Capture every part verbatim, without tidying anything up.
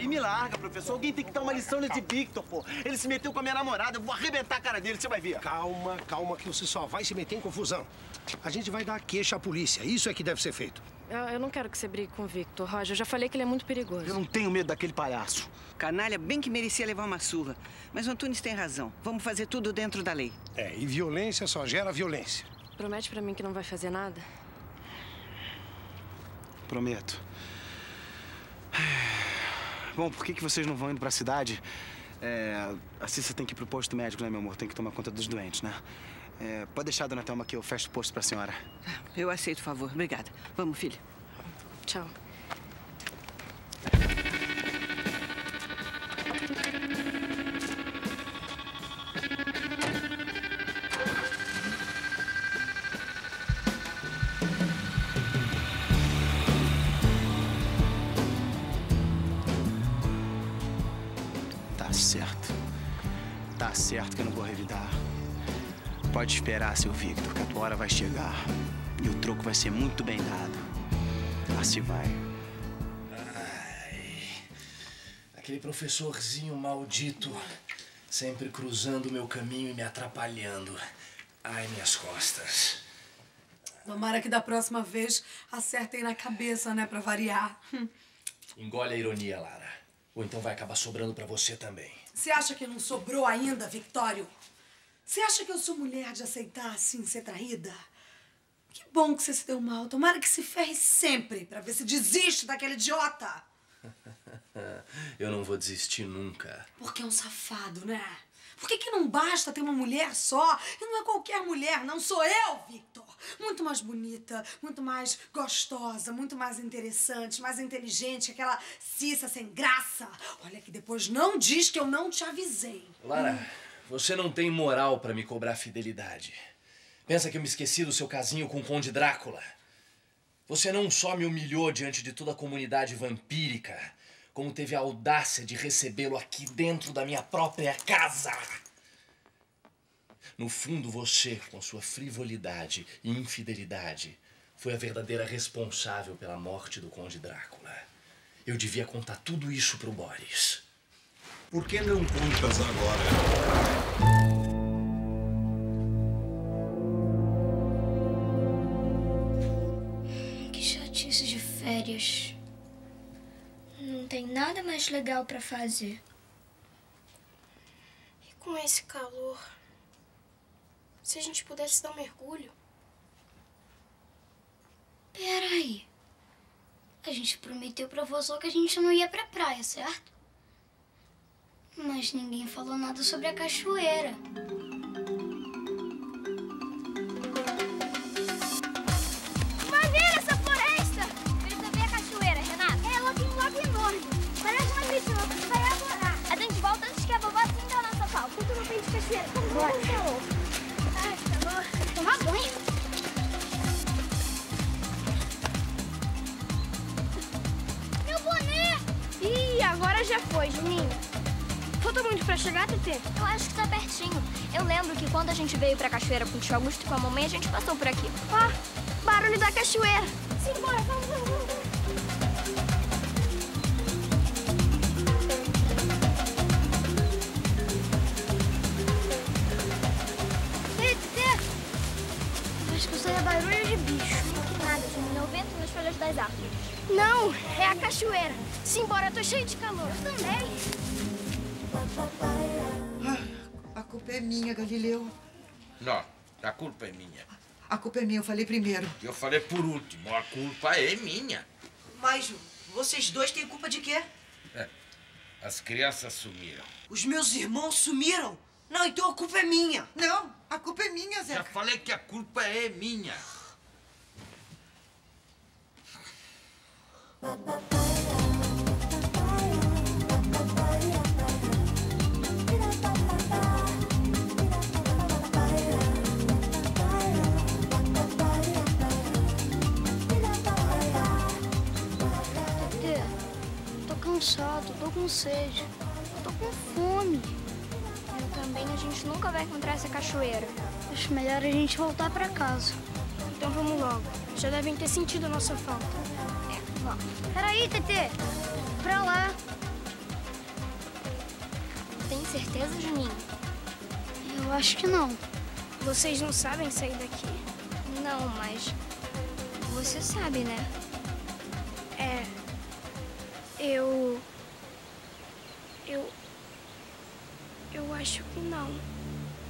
aí me larga, professor. Alguém tem que dar uma lição nesse Victor, pô. Ele se meteu com a minha namorada. Eu vou arrebentar a cara dele, você vai ver. Calma, calma, que você só vai se meter em confusão. A gente vai dar queixa à polícia. Isso é que deve ser feito. Eu, eu não quero que você brigue com o Victor, Roger. Eu já falei que ele é muito perigoso. Eu não tenho medo daquele palhaço. Canalha bem que merecia levar uma surra. Mas o Antunes tem razão. Vamos fazer tudo dentro da lei. É, e violência só gera violência. Promete pra mim que não vai fazer nada? Prometo. Bom, por que que vocês não vão indo pra cidade? É, a Cissa tem que ir pro posto médico, né, meu amor? Tem que tomar conta dos doentes, né? É, pode deixar, dona Thelma, que eu fecho o posto pra senhora. Eu aceito o favor. Obrigada. Vamos, filho. Tchau. Tá certo. Tá certo que eu não vou revidar. Pode esperar, seu Victor, que a tua hora vai chegar. E o troco vai ser muito bem dado. Assim vai. Ai, aquele professorzinho maldito, sempre cruzando o meu caminho e me atrapalhando. Ai, minhas costas. Tomara que da próxima vez acertem na cabeça, né, pra variar. Engole a ironia, Lara. Ou então vai acabar sobrando pra você também. Você acha que não sobrou ainda, Victório? Você acha que eu sou mulher de aceitar assim ser traída? Que bom que você se deu mal. Tomara que se ferre sempre pra ver se desiste daquele idiota. Eu não vou desistir nunca. Porque é um safado, né? Por que que não basta ter uma mulher só? E não é qualquer mulher, não sou eu, Victor. Muito mais bonita, muito mais gostosa, muito mais interessante, mais inteligente que aquela Cissa sem graça. Olha que depois não diz que eu não te avisei. Lara, hum. você não tem moral pra me cobrar fidelidade. Pensa que eu me esqueci do seu casinho com o Conde Drácula? Você não só me humilhou diante de toda a comunidade vampírica, como teve a audácia de recebê-lo aqui dentro da minha própria casa. No fundo, você, com sua frivolidade e infidelidade, foi a verdadeira responsável pela morte do Conde Drácula. Eu devia contar tudo isso pro Boris. Por que não contas agora? Que chatice de férias. Não tem nada mais legal pra fazer. E com esse calor, se a gente pudesse dar um mergulho. Peraí. A gente prometeu pra vovó que a gente não ia pra praia, certo? Mas ninguém falou nada sobre a cachoeira. Bora. Ai, calor. Tomar banho. Meu boné! Ih, agora já foi, Juninho. Falta muito pra chegar, Tetê? Eu acho que tá pertinho. Eu lembro que quando a gente veio pra cachoeira com o tio Augusto e com a mamãe, a gente passou por aqui. Ah, barulho da cachoeira. Simbora, vamos, vamos, vamos. Barulho de bicho. Nada, Juninho. É o vento nas folhas das árvores. Não, é a cachoeira. Simbora, eu tô cheio de calor. Eu também. Ah, a culpa é minha, Galileu. Não, a culpa é minha. A culpa é minha, eu falei primeiro. Eu falei por último, a culpa é minha. Mas vocês dois têm culpa de quê? É, as crianças sumiram. Os meus irmãos sumiram? Não, então a culpa é minha. Não, a culpa é minha, Zé. Já falei que a culpa é minha. Tetê, tô cansado, tô com sede, tô com fome. Eu também, a gente nunca vai encontrar essa cachoeira. Acho melhor a gente voltar pra casa. Então vamos logo. Já devem ter sentido a nossa falta. É, vamos. Peraí, Tetê. Pra lá. certeza, Juninho? Eu acho que não. Vocês não sabem sair daqui. Não, mas você sabe, né? É. Eu... Eu... Eu acho que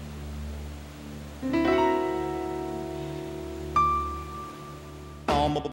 não.